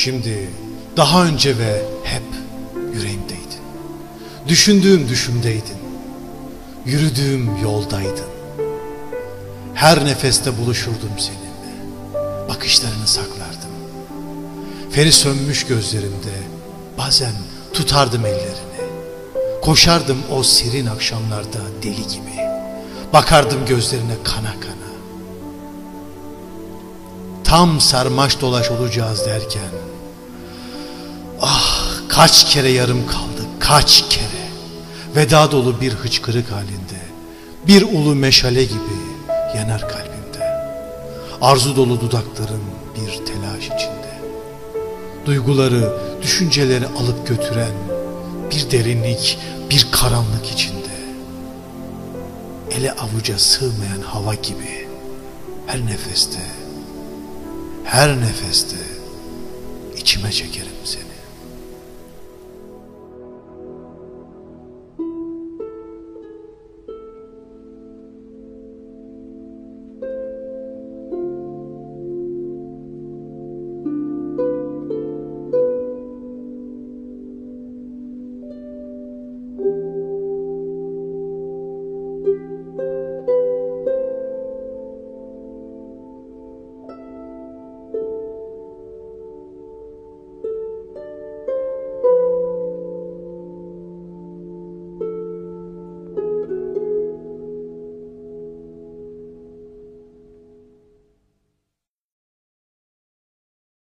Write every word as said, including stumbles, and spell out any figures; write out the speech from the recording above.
Şimdi, daha önce ve hep yüreğimdeydin. Düşündüğüm düşümdeydin. Yürüdüğüm yoldaydın. Her nefeste buluşurdum seninle. Bakışlarını saklardım. Feri sönmüş gözlerimde bazen tutardım ellerini. Koşardım o serin akşamlarda deli gibi. Bakardım gözlerine kana kana. Tam sarmaş dolaş olacağız derken, ah kaç kere yarım kaldı, kaç kere. Veda dolu bir hıçkırık halinde, bir ulu meşale gibi yanar kalbimde. Arzu dolu dudaklarım bir telaş içinde. Duyguları, düşünceleri alıp götüren bir derinlik, bir karanlık içinde. Ele avuca sığmayan hava gibi her nefeste, her nefeste içime çekerim seni.